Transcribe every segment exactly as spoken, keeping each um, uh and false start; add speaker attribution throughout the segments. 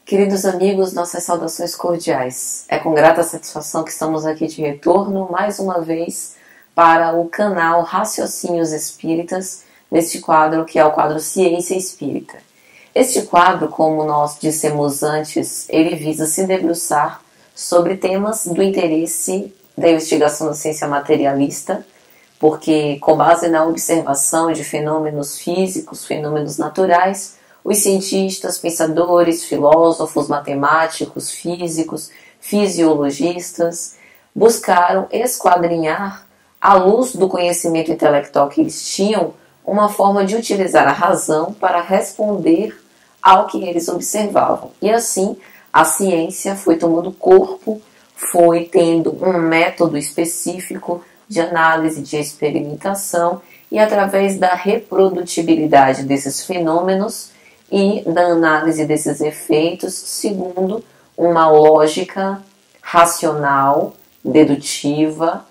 Speaker 1: Queridos amigos, nossas saudações cordiais. É com grata satisfação que estamos aqui de retorno, mais uma vez, para o canal Raciocínios Espíritas, neste quadro que é o quadro Ciência Espírita. Este quadro, como nós dissemos antes, ele visa se debruçar sobre temas do interesse da investigação da ciência materialista, porque, com base na observação de fenômenos físicos, fenômenos naturais, os cientistas, pensadores, filósofos, matemáticos, físicos, fisiologistas buscaram esquadrinhar, à luz do conhecimento intelectual que eles tinham, uma forma de utilizar a razão para responder ao que eles observavam. E assim, a ciência foi tomando corpo, foi tendo um método específico de análise, de experimentação, e através da reprodutibilidade desses fenômenos e da análise desses efeitos, segundo uma lógica racional, dedutiva,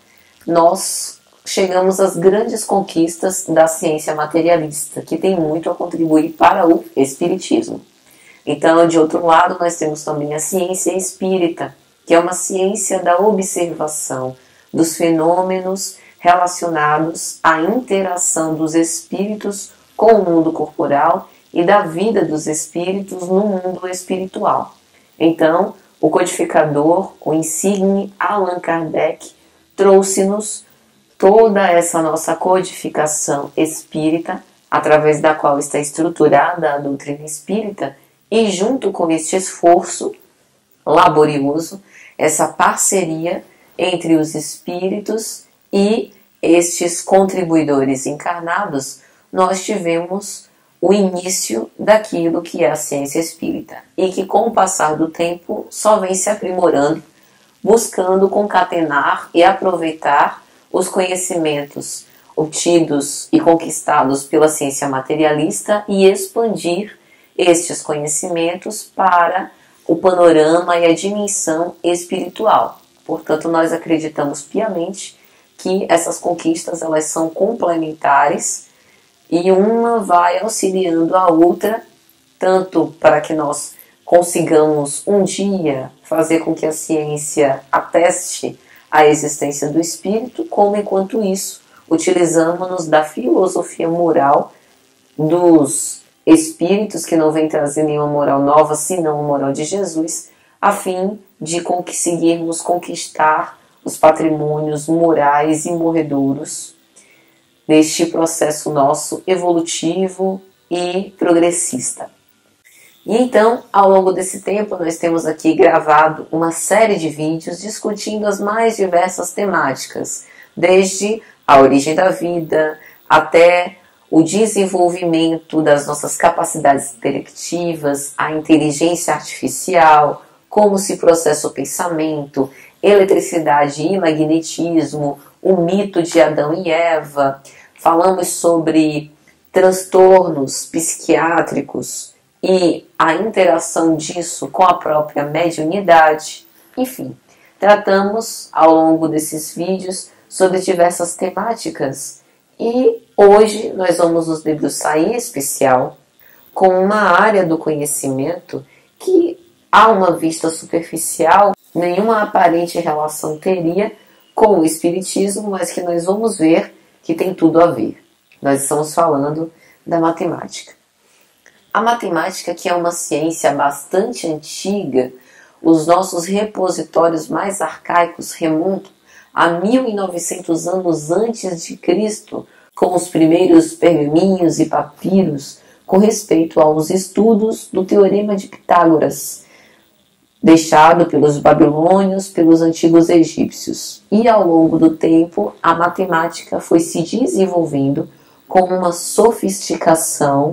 Speaker 1: nós chegamos às grandes conquistas da ciência materialista, que tem muito a contribuir para o espiritismo. Então, de outro lado, nós temos também a ciência espírita, que é uma ciência da observação dos fenômenos relacionados à interação dos espíritos com o mundo corporal e da vida dos espíritos no mundo espiritual. Então, o codificador, o insigne Allan Kardec, trouxe-nos toda essa nossa codificação espírita, através da qual está estruturada a doutrina espírita, e junto com este esforço laborioso, essa parceria entre os espíritos e estes contribuidores encarnados, nós tivemos o início daquilo que é a ciência espírita e que, com o passar do tempo, só vem se aprimorando, buscando concatenar e aproveitar os conhecimentos obtidos e conquistados pela ciência materialista e expandir estes conhecimentos para o panorama e a dimensão espiritual. Portanto, nós acreditamos piamente que essas conquistas elas são complementares e uma vai auxiliando a outra, tanto para que nós consigamos um dia fazer com que a ciência ateste a existência do espírito, como enquanto isso utilizamos-nos da filosofia moral dos espíritos, que não vem trazer nenhuma moral nova, senão a moral de Jesus, a fim de conseguirmos conquistar os patrimônios morais e morredouros neste processo nosso evolutivo e progressista. E então, ao longo desse tempo, nós temos aqui gravado uma série de vídeos discutindo as mais diversas temáticas, desde a origem da vida até o desenvolvimento das nossas capacidades intelectivas, a inteligência artificial, como se processa o pensamento, eletricidade e magnetismo, o mito de Adão e Eva. Falamos sobre transtornos psiquiátricos e a interação disso com a própria mediunidade. Enfim, tratamos ao longo desses vídeos sobre diversas temáticas e hoje nós vamos nos debruçar em especial com uma área do conhecimento que, a uma vista superficial, nenhuma aparente relação teria com o espiritismo, mas que nós vamos ver que tem tudo a ver. Nós estamos falando da matemática. A matemática, que é uma ciência bastante antiga, os nossos repositórios mais arcaicos remontam a mil e novecentos anos antes de Cristo, com os primeiros pergaminhos e papiros com respeito aos estudos do Teorema de Pitágoras, deixado pelos babilônios, pelos antigos egípcios. E ao longo do tempo, a matemática foi se desenvolvendo com uma sofisticação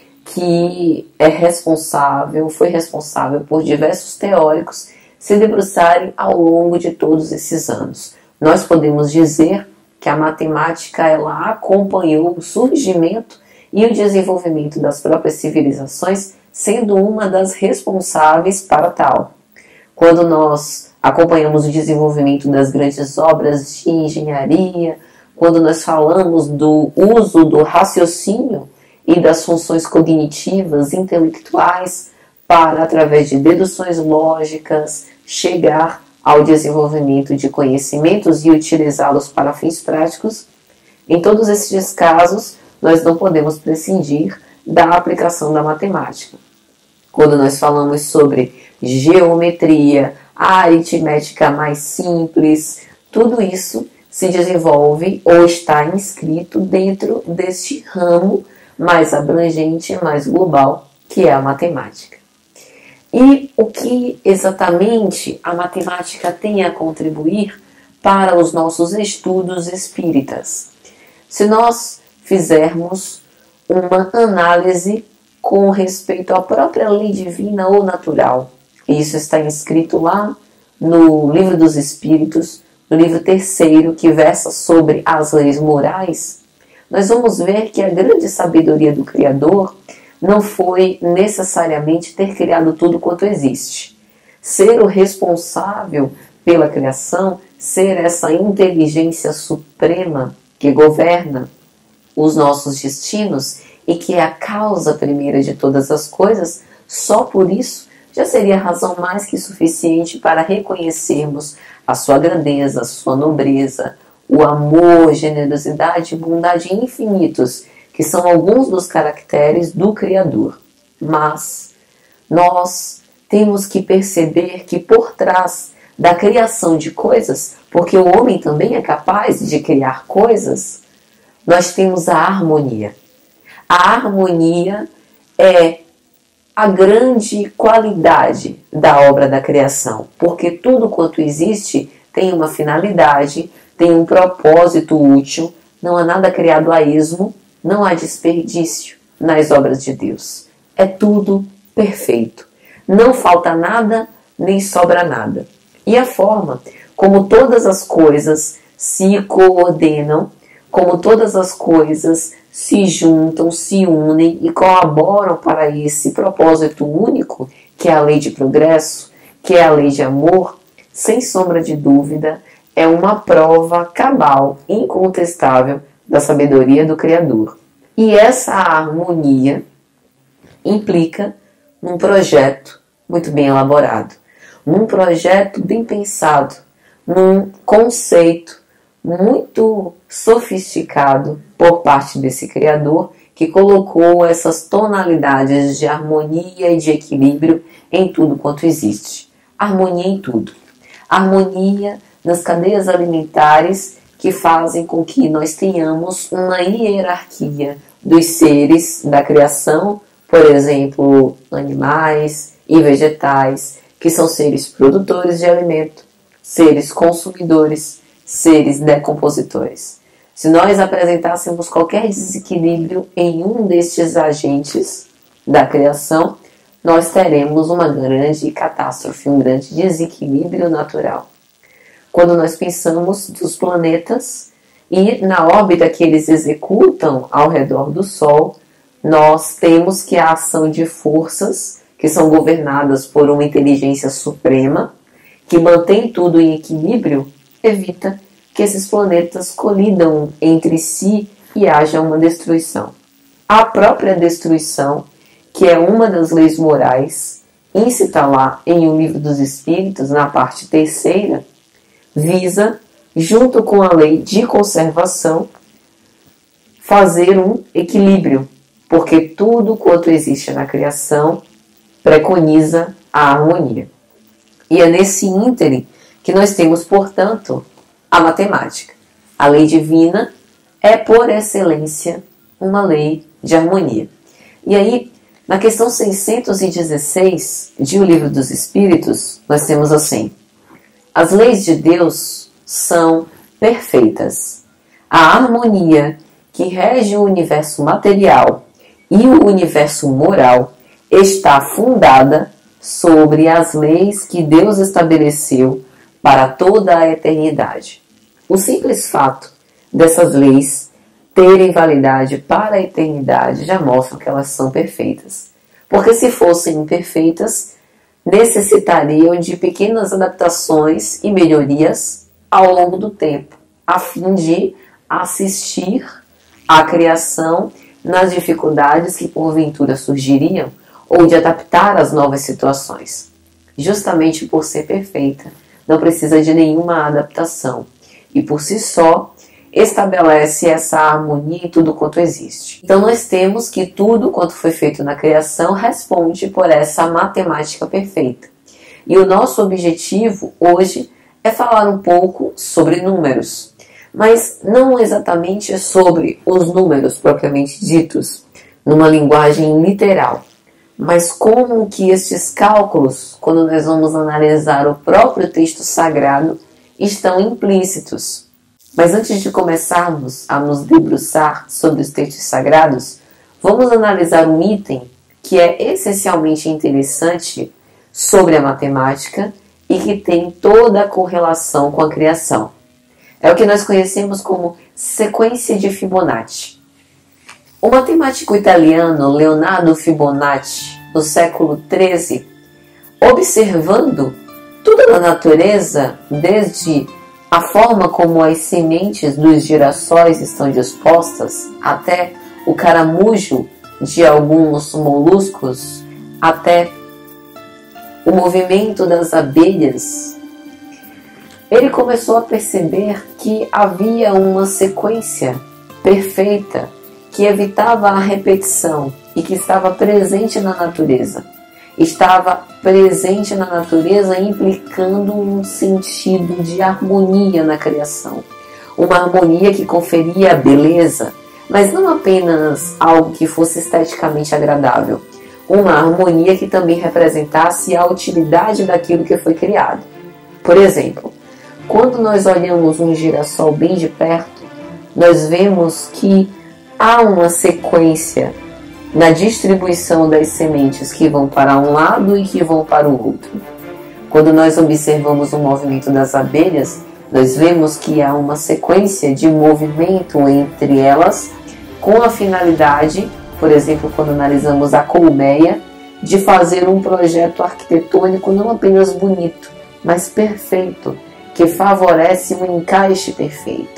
Speaker 1: que é responsável, foi responsável por diversos teóricos se debruçarem ao longo de todos esses anos. Nós podemos dizer que a matemática ela acompanhou o surgimento e o desenvolvimento das próprias civilizações, sendo uma das responsáveis para tal. Quando nós acompanhamos o desenvolvimento das grandes obras de engenharia, quando nós falamos do uso do raciocínio e das funções cognitivas, intelectuais para, através de deduções lógicas, chegar ao desenvolvimento de conhecimentos e utilizá-los para fins práticos. Em todos esses casos, nós não podemos prescindir da aplicação da matemática. Quando nós falamos sobre geometria, a aritmética mais simples, tudo isso se desenvolve ou está inscrito dentro deste ramo mais abrangente, mais global, que é a matemática. E o que exatamente a matemática tem a contribuir para os nossos estudos espíritas? Se nós fizermos uma análise com respeito à própria lei divina ou natural, isso está inscrito lá no Livro dos Espíritos, no livro terceiro, que versa sobre as leis morais, nós vamos ver que a grande sabedoria do Criador não foi necessariamente ter criado tudo quanto existe. Ser o responsável pela criação, ser essa inteligência suprema que governa os nossos destinos e que é a causa primeira de todas as coisas, só por isso já seria razão mais que suficiente para reconhecermos a sua grandeza, a sua nobreza, o amor, generosidade e bondade infinitos, que são alguns dos caracteres do Criador. Mas nós temos que perceber que por trás da criação de coisas, porque o homem também é capaz de criar coisas, nós temos a harmonia. A harmonia é a grande qualidade da obra da criação, porque tudo quanto existe tem uma finalidade, tem um propósito útil, não há nada criado a esmo, não há desperdício nas obras de Deus. É tudo perfeito. Não falta nada, nem sobra nada. E a forma como todas as coisas se coordenam, como todas as coisas se juntam, se unem e colaboram para esse propósito único, que é a lei de progresso, que é a lei de amor, sem sombra de dúvida, é uma prova cabal, incontestável, da sabedoria do Criador. E essa harmonia implica num projeto muito bem elaborado, num projeto bem pensado, num conceito muito sofisticado por parte desse Criador, que colocou essas tonalidades de harmonia e de equilíbrio em tudo quanto existe. Harmonia em tudo. Harmonia nas cadeias alimentares que fazem com que nós tenhamos uma hierarquia dos seres da criação, por exemplo, animais e vegetais, que são seres produtores de alimento, seres consumidores, seres decompositores. Se nós apresentássemos qualquer desequilíbrio em um destes agentes da criação, nós teremos uma grande catástrofe, um grande desequilíbrio natural. Quando nós pensamos dos planetas e na órbita que eles executam ao redor do Sol, nós temos que a ação de forças que são governadas por uma inteligência suprema, que mantém tudo em equilíbrio, evita que esses planetas colidam entre si e haja uma destruição. A própria destruição, que é uma das leis morais, incita lá em O Livro dos Espíritos, na parte terceira, visa, junto com a lei de conservação, fazer um equilíbrio, porque tudo quanto existe na criação preconiza a harmonia. E é nesse ínterim que nós temos, portanto, a matemática. A lei divina é, por excelência, uma lei de harmonia. E aí, na questão seiscentos e dezesseis de O Livro dos Espíritos, nós temos assim: as leis de Deus são perfeitas. A harmonia que rege o universo material e o universo moral está fundada sobre as leis que Deus estabeleceu para toda a eternidade. O simples fato dessas leis terem validade para a eternidade já mostra que elas são perfeitas. Porque se fossem imperfeitas, necessitariam de pequenas adaptações e melhorias ao longo do tempo, a fim de assistir à criação nas dificuldades que porventura surgiriam, ou de adaptar às novas situações. Justamente por ser perfeita, não precisa de nenhuma adaptação e por si só estabelece essa harmonia em tudo quanto existe. Então nós temos que tudo quanto foi feito na criação responde por essa matemática perfeita. E o nosso objetivo hoje é falar um pouco sobre números, mas não exatamente sobre os números propriamente ditos, numa linguagem literal, mas como que estes cálculos, quando nós vamos analisar o próprio texto sagrado, estão implícitos. Mas antes de começarmos a nos debruçar sobre os textos sagrados, vamos analisar um item que é essencialmente interessante sobre a matemática e que tem toda a correlação com a criação. É o que nós conhecemos como sequência de Fibonacci. O matemático italiano Leonardo Fibonacci, no século treze, observando tudo na natureza, desde a forma como as sementes dos girassóis estão dispostas, até o caramujo de alguns moluscos, até o movimento das abelhas, ele começou a perceber que havia uma sequência perfeita que evitava a repetição e que estava presente na natureza. Estava presente na natureza implicando um sentido de harmonia na criação. Uma harmonia que conferia beleza, mas não apenas algo que fosse esteticamente agradável. Uma harmonia que também representasse a utilidade daquilo que foi criado. Por exemplo, quando nós olhamos um girassol bem de perto, nós vemos que há uma sequência na distribuição das sementes que vão para um lado e que vão para o outro. Quando nós observamos o movimento das abelhas, nós vemos que há uma sequência de movimento entre elas com a finalidade, por exemplo, quando analisamos a colmeia, de fazer um projeto arquitetônico não apenas bonito, mas perfeito, que favorece um encaixe perfeito.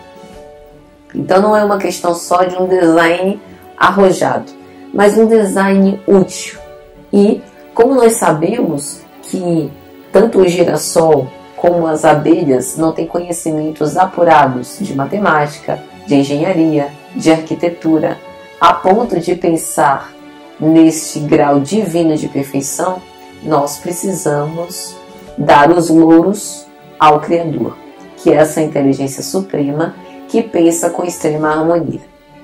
Speaker 1: Então não é uma questão só de um design arrojado, mas um design útil. E como nós sabemos que tanto o girassol como as abelhas não têm conhecimentos apurados de matemática, de engenharia, de arquitetura, a ponto de pensar neste grau divino de perfeição, nós precisamos dar os louros ao Criador, que é essa inteligência suprema que pensa com extrema harmonia.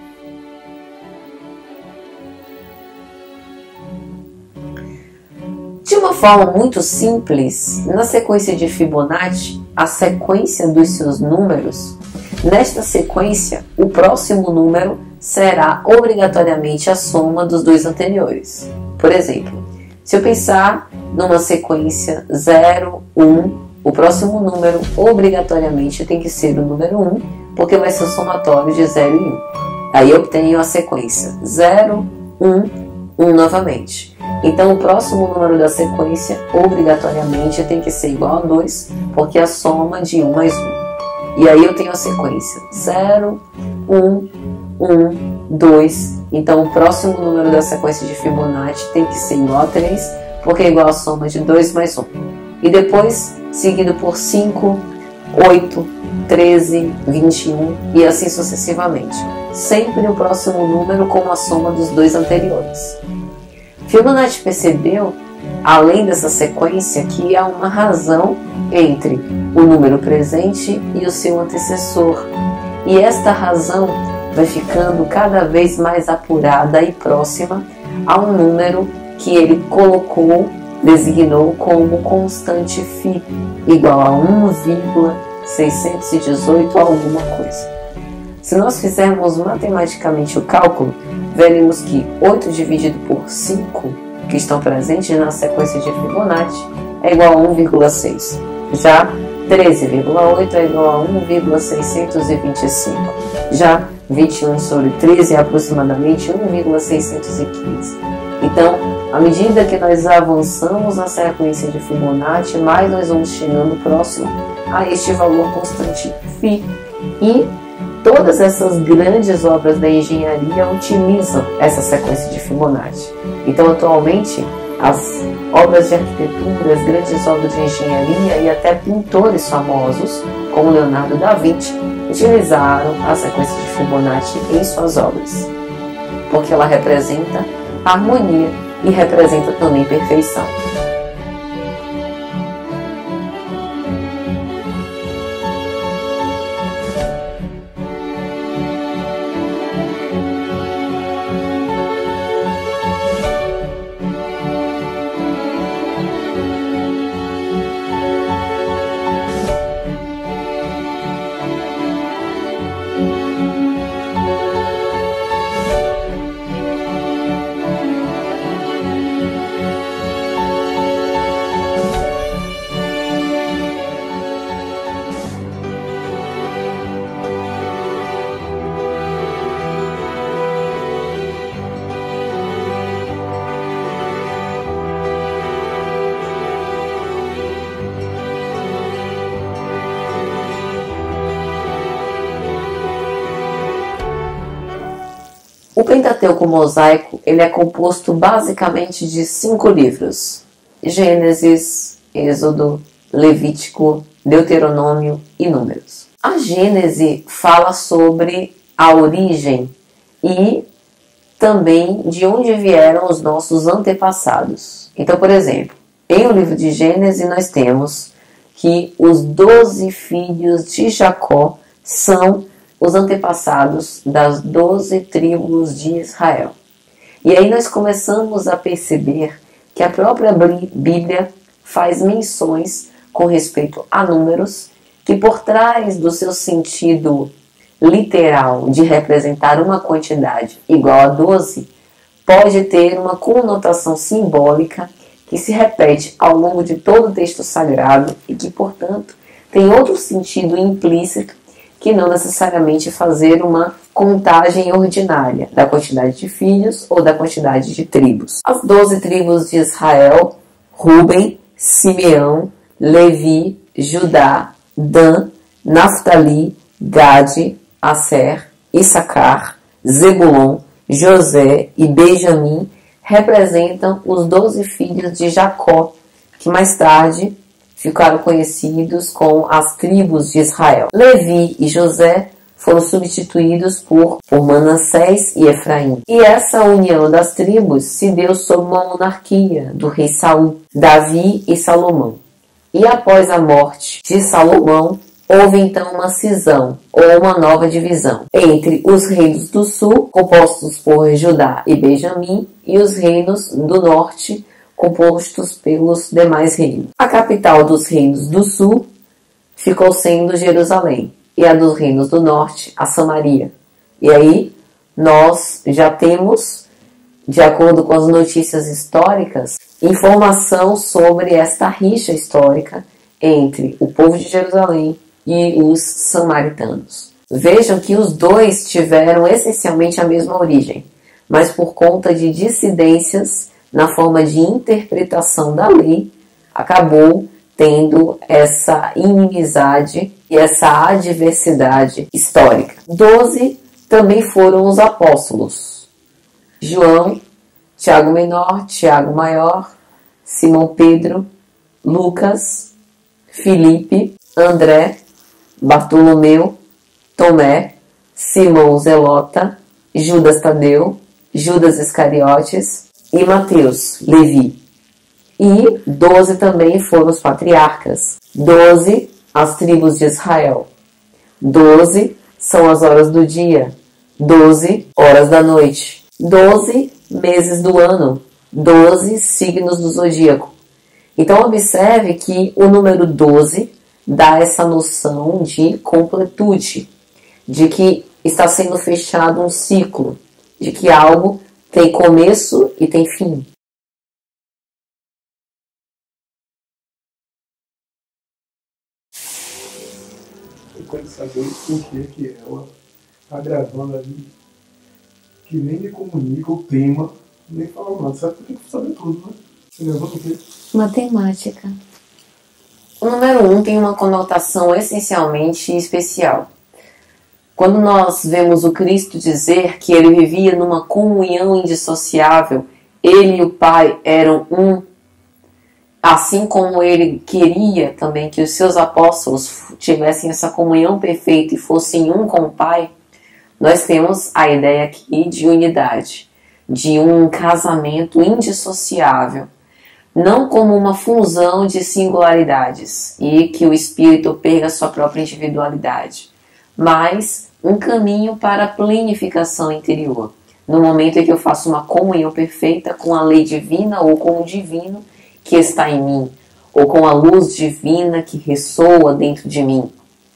Speaker 1: De uma forma muito simples, na sequência de Fibonacci, a sequência dos seus números, nesta sequência, o próximo número será obrigatoriamente a soma dos dois anteriores. Por exemplo, se eu pensar numa sequência zero, um, o próximo número obrigatoriamente tem que ser o número um, porque vai ser o somatório de zero e um. Aí eu obtenho a sequência zero, um, um novamente. Então o próximo número da sequência obrigatoriamente tem que ser igual a dois, porque é a soma de um mais um. E aí eu tenho a sequência zero, um, um, dois. Então o próximo número da sequência de Fibonacci tem que ser igual a três, porque é igual a soma de dois mais um. E depois seguido por cinco, oito, treze, vinte e um e assim sucessivamente. Sempre o próximo número com a soma dos dois anteriores. Fibonacci percebeu, além dessa sequência, que há uma razão entre o número presente e o seu antecessor. E esta razão vai ficando cada vez mais apurada e próxima a um número que ele colocou, designou como constante φ, igual a um vírgula seiscentos e dezoito alguma coisa. Se nós fizermos matematicamente o cálculo, veremos que oito dividido por cinco, que estão presentes na sequência de Fibonacci, é igual a um vírgula seis. Já treze vírgula oito é igual a um vírgula seiscentos e vinte e cinco. Já vinte e um sobre treze é aproximadamente um vírgula seiscentos e quinze. Então, à medida que nós avançamos na sequência de Fibonacci, mais nós vamos chegando próximo a este valor constante φ. E todas essas grandes obras da engenharia utilizam essa sequência de Fibonacci. Então, atualmente, as obras de arquitetura, as grandes obras de engenharia e até pintores famosos, como Leonardo da Vinci, utilizaram a sequência de Fibonacci em suas obras, porque ela representa harmonia e representa também perfeição. O Pentateuco mosaico ele é composto basicamente de cinco livros: Gênesis, Êxodo, Levítico, Deuteronômio e Números. A Gênese fala sobre a origem e também de onde vieram os nossos antepassados. Então, por exemplo, em o livro de Gênesis nós temos que os doze filhos de Jacó são os antepassados das doze tribos de Israel. E aí nós começamos a perceber que a própria Bíblia faz menções com respeito a números, que por trás do seu sentido literal de representar uma quantidade igual a doze, pode ter uma conotação simbólica que se repete ao longo de todo o texto sagrado e que, portanto, tem outro sentido implícito que não necessariamente fazer uma contagem ordinária da quantidade de filhos ou da quantidade de tribos. As doze tribos de Israel: Ruben, Simeão, Levi, Judá, Dan, Naftali, Gade, Asser, Issacar, Zebulon, José e Benjamim representam os doze filhos de Jacó, que mais tarde ficaram conhecidos com as tribos de Israel. Levi e José foram substituídos por, por Manassés e Efraim. E essa união das tribos se deu sob uma monarquia do rei Saul, Davi e Salomão. E após a morte de Salomão, houve então uma cisão, ou uma nova divisão, entre os reinos do sul, compostos por Judá e Benjamim, e os reinos do norte, compostos pelos demais reinos. A capital dos reinos do sul ficou sendo Jerusalém, e a dos reinos do norte, a Samaria. E aí nós já temos, de acordo com as notícias históricas, informação sobre esta rixa histórica entre o povo de Jerusalém e os samaritanos. Vejam que os dois tiveram essencialmente a mesma origem, mas por conta de dissidências na forma de interpretação da lei, acabou tendo essa inimizade e essa adversidade histórica. Doze também foram os apóstolos: João, Tiago Menor, Tiago Maior, Simão Pedro, Lucas, Filipe, André, Bartolomeu, Tomé, Simão Zelota, Judas Tadeu, Judas Iscariotes e Mateus, Levi. E doze também foram os patriarcas. Doze, as tribos de Israel. Doze são as horas do dia. Doze horas da noite. Doze meses do ano. Doze signos do zodíaco. Então observe que o número doze dá essa noção de completude, de que está sendo fechado um ciclo, de que algo tem começo e tem fim.
Speaker 2: Eu quero saber por que que ela está gravando ali, que nem me comunica o tema, nem fala nada. Sabe por que que sabe tudo, né? Você gravando o quê?
Speaker 1: Matemática. O número um tem uma conotação essencialmente especial. Quando nós vemos o Cristo dizer que ele vivia numa comunhão indissociável, ele e o Pai eram um, assim como ele queria também que os seus apóstolos tivessem essa comunhão perfeita e fossem um com o Pai, nós temos a ideia aqui de unidade, de um casamento indissociável, não como uma fusão de singularidades e que o espírito perca sua própria individualidade, mas um caminho para a plenificação interior, no momento em que eu faço uma comunhão perfeita com a lei divina ou com o divino que está em mim, ou com a luz divina que ressoa dentro de mim.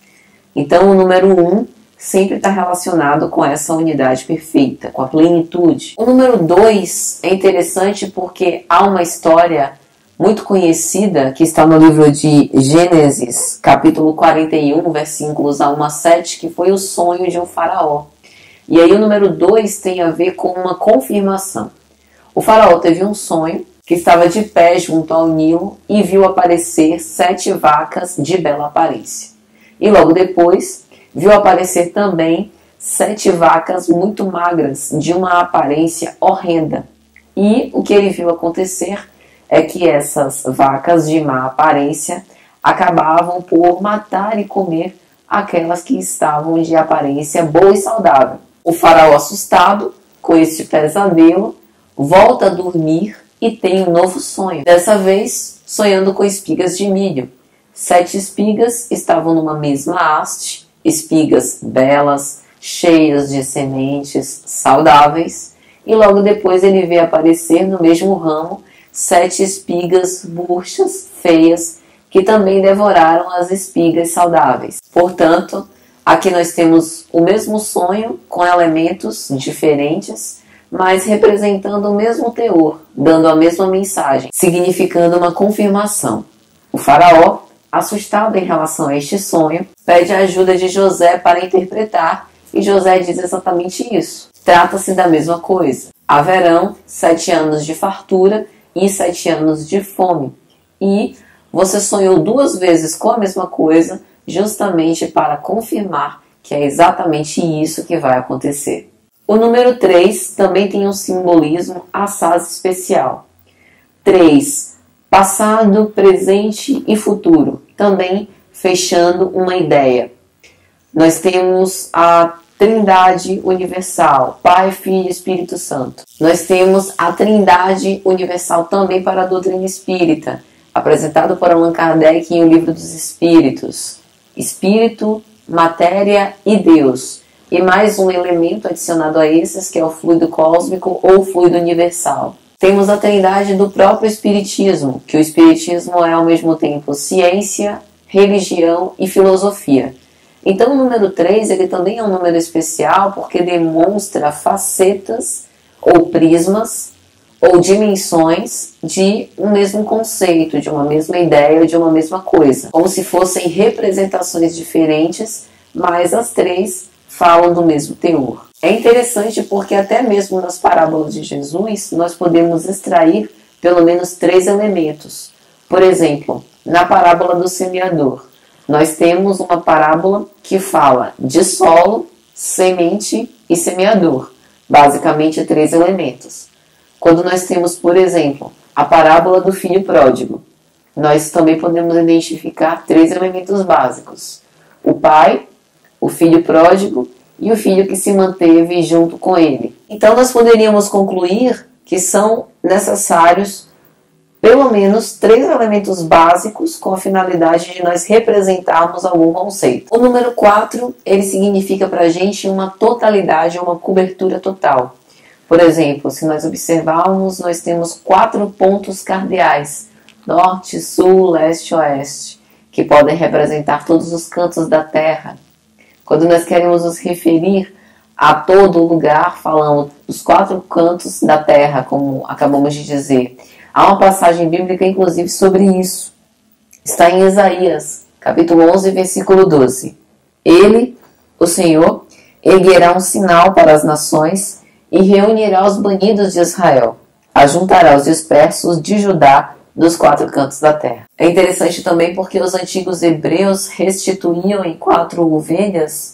Speaker 1: Então o número um sempre está relacionado com essa unidade perfeita, com a plenitude. O número dois é interessante porque há uma história muito conhecida que está no livro de Gênesis, capítulo quarenta e um, versículos a um a sete, que foi o sonho de um faraó. E aí o número dois tem a ver com uma confirmação. O faraó teve um sonho que estava de pé junto ao Nilo e viu aparecer sete vacas de bela aparência. E logo depois viu aparecer também sete vacas muito magras, de uma aparência horrenda. E o que ele viu acontecer é que essas vacas de má aparência acabavam por matar e comer aquelas que estavam de aparência boa e saudável. O faraó, assustado com este pesadelo, volta a dormir e tem um novo sonho. Dessa vez, sonhando com espigas de milho. Sete espigas estavam numa mesma haste, espigas belas, cheias de sementes saudáveis, e logo depois ele vê aparecer no mesmo ramo sete espigas murchas, feias, que também devoraram as espigas saudáveis. Portanto, aqui nós temos o mesmo sonho com elementos diferentes, mas representando o mesmo teor, dando a mesma mensagem, significando uma confirmação. O faraó, assustado em relação a este sonho, pede a ajuda de José para interpretar, e José diz exatamente isso. Trata-se da mesma coisa. Haverão sete anos de fartura e sete anos de fome. E você sonhou duas vezes com a mesma coisa, justamente para confirmar que é exatamente isso que vai acontecer. O número três também tem um simbolismo assaz especial. três. Passado, presente e futuro. Também fechando uma ideia. Nós temos a Trindade Universal, Pai, Filho e Espírito Santo. Nós temos a Trindade Universal também para a doutrina espírita, apresentado por Allan Kardec em O Livro dos Espíritos. Espírito, matéria e Deus. E mais um elemento adicionado a esses, que é o fluido cósmico ou fluido universal. Temos a trindade do próprio Espiritismo, que o Espiritismo é ao mesmo tempo ciência, religião e filosofia. Então o número três ele também é um número especial porque demonstra facetas ou prismas ou dimensões de um mesmo conceito, de uma mesma ideia, de uma mesma coisa. Como se fossem representações diferentes, mas as três falam do mesmo teor. É interessante porque até mesmo nas parábolas de Jesus nós podemos extrair pelo menos três elementos. Por exemplo, na parábola do semeador, nós temos uma parábola que fala de solo, semente e semeador. Basicamente três elementos. Quando nós temos, por exemplo, a parábola do filho pródigo, nós também podemos identificar três elementos básicos. O pai, o filho pródigo e o filho que se manteve junto com ele. Então nós poderíamos concluir que são necessários pelo menos três elementos básicos com a finalidade de nós representarmos algum conceito. O número quatro, ele significa para a gente uma totalidade, uma cobertura total. Por exemplo, se nós observarmos, nós temos quatro pontos cardeais, norte, sul, leste, oeste, que podem representar todos os cantos da Terra. Quando nós queremos nos referir a todo lugar, falamos dos quatro cantos da Terra, como acabamos de dizer. Há uma passagem bíblica, inclusive, sobre isso. Está em Isaías, capítulo onze, versículo doze. Ele, o Senhor, erguerá um sinal para as nações e reunirá os banidos de Israel. Ajuntará os dispersos de Judá dos quatro cantos da terra. É interessante também porque os antigos hebreus restituíam em quatro ovelhas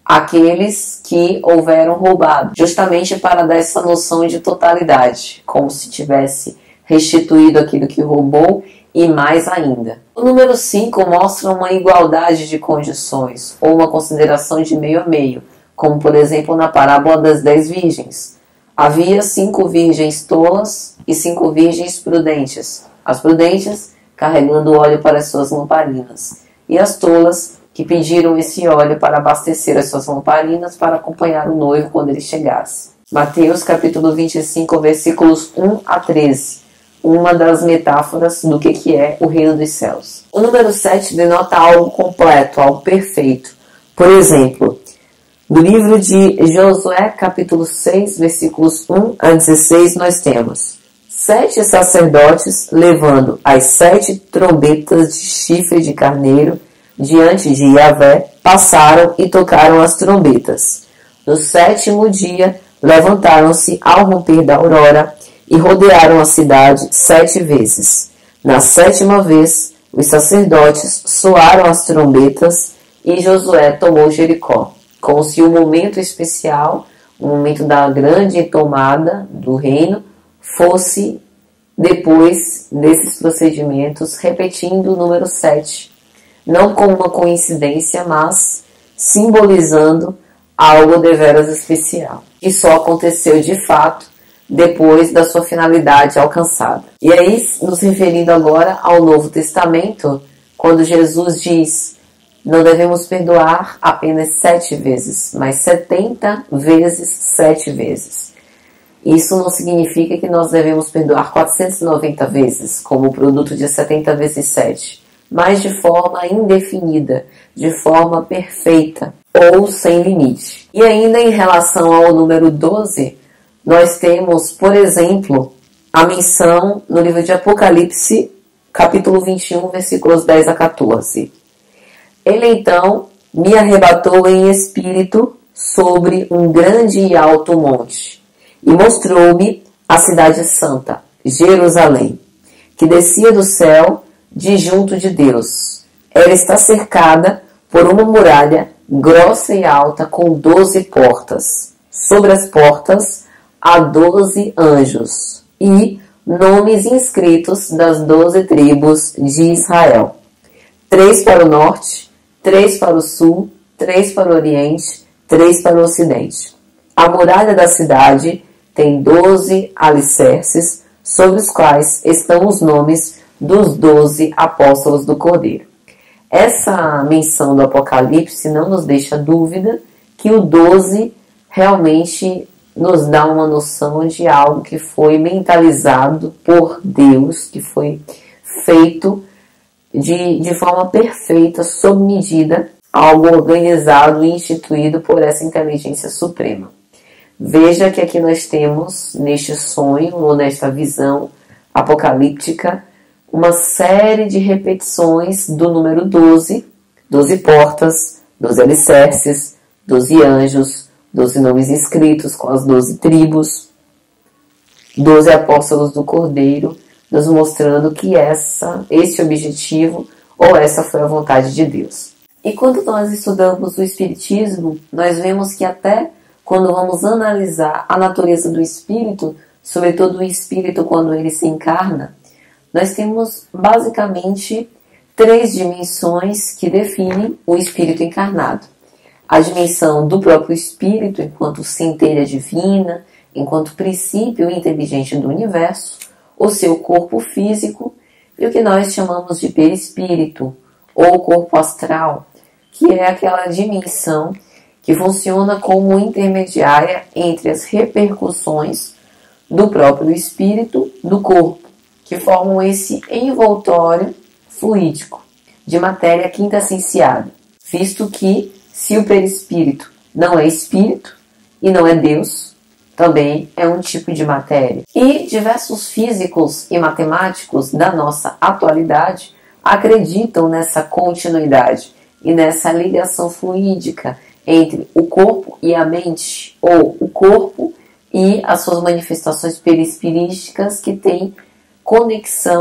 Speaker 1: aqueles que houveram roubado, justamente para dar essa noção de totalidade, como se tivesse restituído aquilo que roubou e mais ainda. O número cinco mostra uma igualdade de condições, ou uma consideração de meio a meio, como por exemplo na parábola das dez virgens. Havia cinco virgens tolas e cinco virgens prudentes. As prudentes carregando óleo para as suas lamparinas, e as tolas que pediram esse óleo para abastecer as suas lamparinas para acompanhar o noivo quando ele chegasse. Mateus capítulo vinte e cinco, versículos um a treze. Uma das metáforas do que, que é o reino dos céus. O número sete denota algo completo, algo perfeito. Por exemplo, no livro de Josué, capítulo seis, versículos um a dezesseis, nós temos sete sacerdotes levando as sete trombetas de chifre de carneiro diante de Yahvé, passaram e tocaram as trombetas. No sétimo dia, levantaram-se ao romper da aurora e rodearam a cidade sete vezes. Na sétima vez, os sacerdotes soaram as trombetas e Josué tomou Jericó, como se um momento especial, o um momento da grande tomada do reino, fosse depois desses procedimentos, repetindo o número sete, não como uma coincidência, mas simbolizando algo deveras especial, que só aconteceu de fato depois da sua finalidade alcançada. E aí, nos referindo agora ao Novo Testamento, quando Jesus diz: não devemos perdoar apenas sete vezes, mas setenta vezes sete vezes. Isso não significa que nós devemos perdoar quatrocentas e noventa vezes, como o produto de setenta vezes sete, mas de forma indefinida, de forma perfeita ou sem limite. E ainda em relação ao número doze, nós temos, por exemplo, a menção no livro de Apocalipse, capítulo vinte e um, versículos dez a quatorze. Ele então me arrebatou em espírito sobre um grande e alto monte, e mostrou-me a cidade santa, Jerusalém, que descia do céu de junto de Deus. Ela está cercada por uma muralha grossa e alta com doze portas. Sobre as portas há doze anjos e nomes inscritos das doze tribos de Israel. Três para o norte, três para o sul, três para o oriente, três para o ocidente. A muralha da cidade tem doze alicerces, sobre os quais estão os nomes dos doze apóstolos do Cordeiro. Essa menção do Apocalipse não nos deixa dúvida que o doze realmente nos dá uma noção de algo que foi mentalizado por Deus, que foi feito de, de forma perfeita, sob medida, algo organizado e instituído por essa inteligência suprema. Veja que aqui nós temos, neste sonho, ou nesta visão apocalíptica, uma série de repetições do número doze, doze portas, doze alicerces, doze anjos, doze nomes inscritos com as doze tribos, doze apóstolos do Cordeiro, nos mostrando que essa, esse objetivo ou essa foi a vontade de Deus. E quando nós estudamos o Espiritismo, nós vemos que até quando vamos analisar a natureza do Espírito, sobretudo o Espírito quando ele se encarna, nós temos basicamente três dimensões que definem o Espírito encarnado. A dimensão do próprio Espírito, enquanto centelha divina, enquanto princípio inteligente do universo, o seu corpo físico e o que nós chamamos de perispírito, ou corpo astral, que é aquela dimensão que funciona como intermediária entre as repercussões do próprio espírito do corpo, que formam esse envoltório fluídico de matéria quintessenciada, visto que se o perispírito não é espírito e não é Deus, também é um tipo de matéria. E diversos físicos e matemáticos da nossa atualidade acreditam nessa continuidade e nessa ligação fluídica entre o corpo e a mente, ou o corpo e as suas manifestações perispirísticas que têm conexão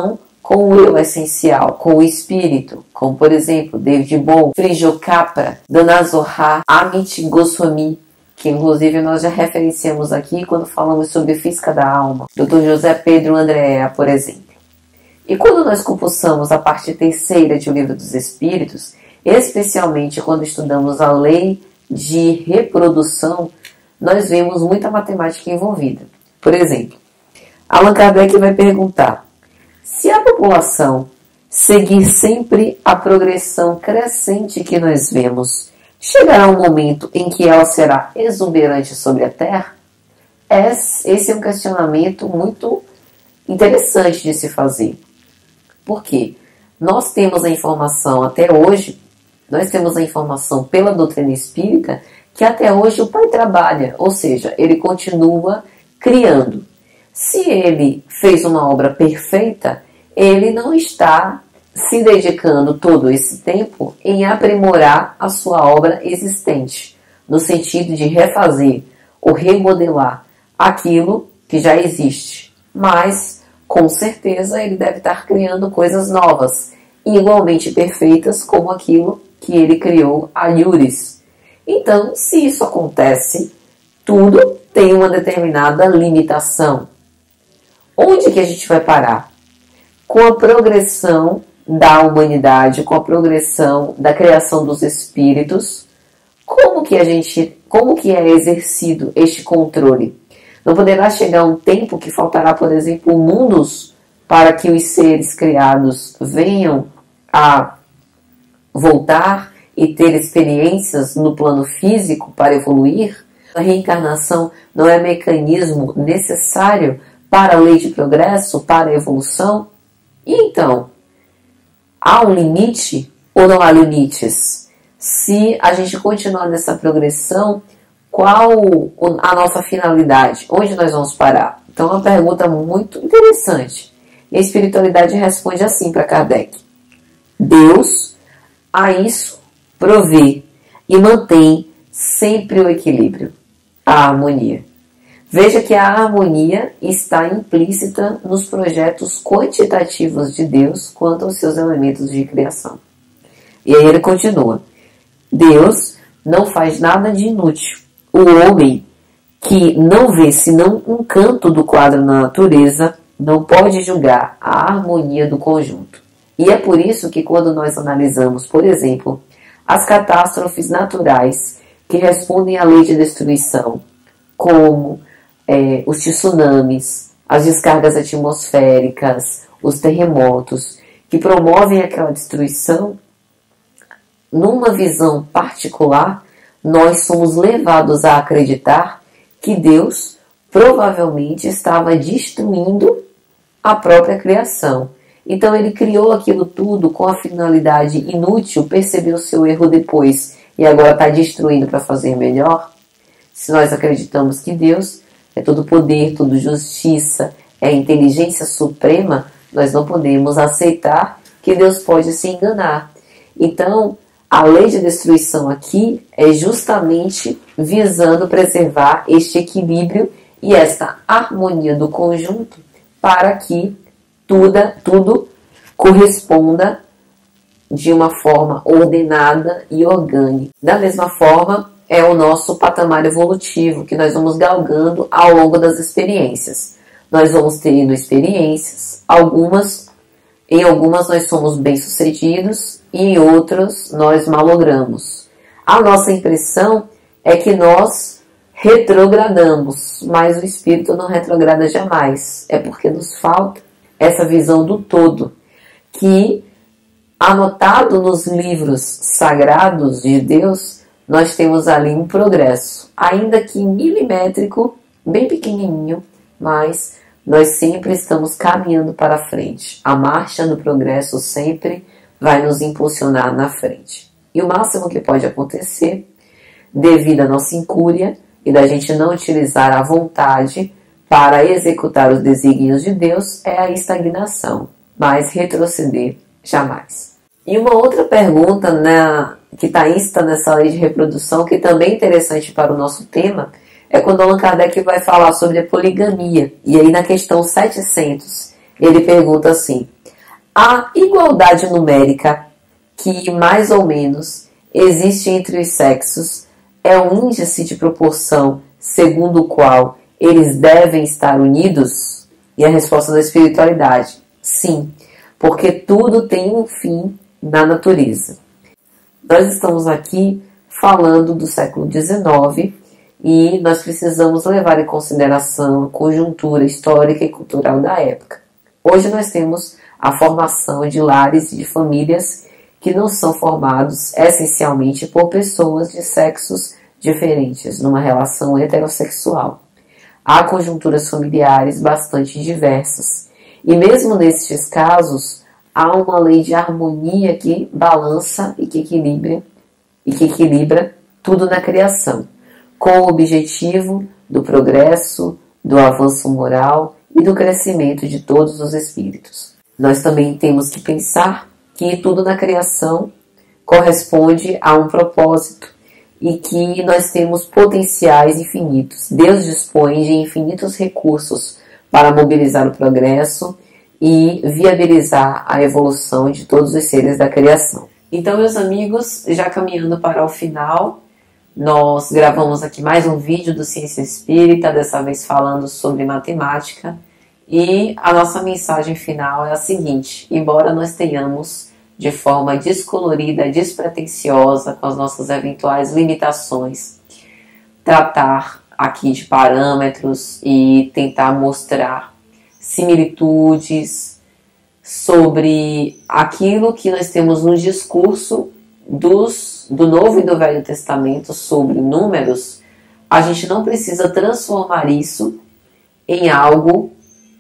Speaker 1: com o eu essencial, com o espírito, como por exemplo David Bohm, Frijo Capra, Dana Zohar, Amit Goswami, que inclusive nós já referenciamos aqui quando falamos sobre física da alma, doutor José Pedro Andréa, por exemplo. E quando nós compulsamos a parte terceira de O Livro dos Espíritos, especialmente quando estudamos a lei de reprodução, nós vemos muita matemática envolvida. Por exemplo, Allan Kardec vai perguntar: se a população seguir sempre a progressão crescente que nós vemos, chegará um momento em que ela será exuberante sobre a Terra? Esse é um questionamento muito interessante de se fazer. Por quê? Nós temos a informação até hoje, nós temos a informação pela doutrina espírita, que até hoje o Pai trabalha, ou seja, ele continua criando. Se ele fez uma obra perfeita, ele não está se dedicando todo esse tempo em aprimorar a sua obra existente, no sentido de refazer ou remodelar aquilo que já existe. Mas, com certeza, ele deve estar criando coisas novas, igualmente perfeitas como aquilo que ele criou a Lures. Então, se isso acontece, tudo tem uma determinada limitação. Onde que a gente vai parar? Com a progressão da humanidade, com a progressão da criação dos espíritos, como que a gente, como que é exercido este controle? Não poderá chegar um tempo que faltará, por exemplo, mundos para que os seres criados venham a voltar e ter experiências no plano físico para evoluir? A reencarnação não é mecanismo necessário para a lei de progresso, para a evolução? E então, há um limite ou não há limites? Se a gente continuar nessa progressão, qual a nossa finalidade? Onde nós vamos parar? Então é uma pergunta muito interessante. E a espiritualidade responde assim para Kardec: Deus a isso provê e mantém sempre o equilíbrio, a harmonia. Veja que a harmonia está implícita nos projetos quantitativos de Deus quanto aos seus elementos de criação. E aí ele continua: Deus não faz nada de inútil. O homem que não vê senão um canto do quadro na natureza não pode julgar a harmonia do conjunto. E é por isso que quando nós analisamos, por exemplo, as catástrofes naturais que respondem à lei de destruição, como É, os tsunamis, as descargas atmosféricas, os terremotos, que promovem aquela destruição, numa visão particular, nós somos levados a acreditar que Deus provavelmente estava destruindo a própria criação. Então ele criou aquilo tudo com a finalidade inútil, percebeu seu erro depois e agora está destruindo para fazer melhor. Se nós acreditamos que Deus é todo poder, toda justiça, é a inteligência suprema, nós não podemos aceitar que Deus pode se enganar. Então, a lei de destruição aqui é justamente visando preservar este equilíbrio e esta harmonia do conjunto para que tudo, tudo corresponda de uma forma ordenada e orgânica. Da mesma forma, é o nosso patamar evolutivo que nós vamos galgando ao longo das experiências. Nós vamos tendo experiências, algumas, em algumas nós somos bem-sucedidos e em outras nós malogramos. A nossa impressão é que nós retrogradamos, mas o espírito não retrograda jamais. É porque nos falta essa visão do todo, que anotado nos livros sagrados de Deus, nós temos ali um progresso, ainda que milimétrico, bem pequenininho, mas nós sempre estamos caminhando para frente. A marcha do progresso sempre vai nos impulsionar na frente. E o máximo que pode acontecer, devido à nossa incúria e da gente não utilizar a vontade para executar os desígnios de Deus, é a estagnação, mas retroceder jamais. E uma outra pergunta, né, que está insta nessa lei de reprodução, que também é interessante para o nosso tema, é quando Allan Kardec vai falar sobre a poligamia. E aí na questão setecentos, ele pergunta assim: A igualdade numérica que, mais ou menos, existe entre os sexos é um índice de proporção segundo o qual eles devem estar unidos? E a resposta da espiritualidade: sim, porque tudo tem um fim na natureza. Nós estamos aqui falando do século dezenove e nós precisamos levar em consideração a conjuntura histórica e cultural da época. Hoje nós temos a formação de lares e de famílias que não são formados essencialmente por pessoas de sexos diferentes numa relação heterossexual. Há conjunturas familiares bastante diversas e mesmo nestes casos há uma lei de harmonia que balança e que equilibra, e que equilibra tudo na criação, com o objetivo do progresso, do avanço moral e do crescimento de todos os espíritos. Nós também temos que pensar que tudo na criação corresponde a um propósito e que nós temos potenciais infinitos. Deus dispõe de infinitos recursos para mobilizar o progresso e viabilizar a evolução de todos os seres da criação. Então, meus amigos, já caminhando para o final, nós gravamos aqui mais um vídeo do Ciência Espírita, dessa vez falando sobre matemática, e a nossa mensagem final é a seguinte: embora nós tenhamos, de forma descolorida, despretensiosa, com as nossas eventuais limitações, tratar aqui de parâmetros e tentar mostrar similitudes sobre aquilo que nós temos no discurso dos, do Novo e do Velho Testamento sobre números, a gente não precisa transformar isso em algo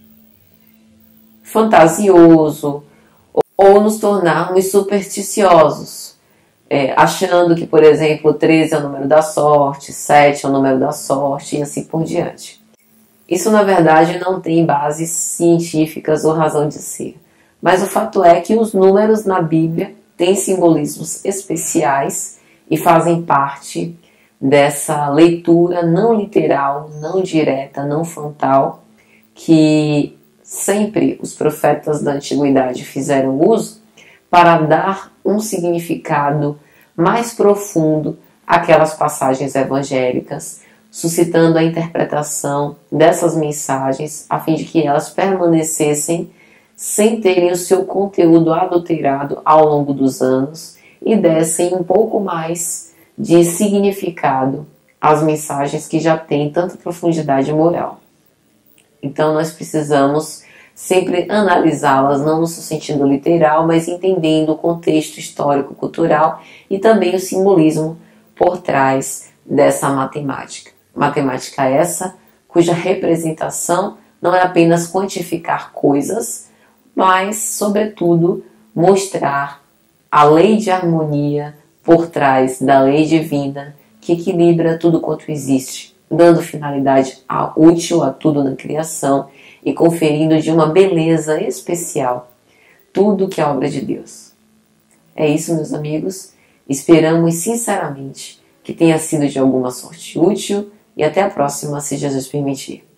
Speaker 1: fantasioso ou nos tornarmos supersticiosos, é, achando que, por exemplo, treze é o número da sorte, sete é o número da sorte e assim por diante. Isso, na verdade, não tem bases científicas ou razão de ser. Mas o fato é que os números na Bíblia têm simbolismos especiais e fazem parte dessa leitura não literal, não direta, não frontal, que sempre os profetas da antiguidade fizeram uso para dar um significado mais profundo àquelas passagens evangélicas, suscitando a interpretação dessas mensagens a fim de que elas permanecessem sem terem o seu conteúdo adulterado ao longo dos anos e dessem um pouco mais de significado às mensagens que já têm tanta profundidade moral. Então nós precisamos sempre analisá-las, não no seu sentido literal, mas entendendo o contexto histórico-cultural e também o simbolismo por trás dessa matemática. Matemática essa cuja representação não é apenas quantificar coisas, mas, sobretudo, mostrar a lei de harmonia por trás da lei divina que equilibra tudo quanto existe, dando finalidade útil a tudo na criação e conferindo de uma beleza especial tudo que é obra de Deus. É isso, meus amigos. Esperamos sinceramente que tenha sido de alguma sorte útil e até a próxima, se Jesus permitir.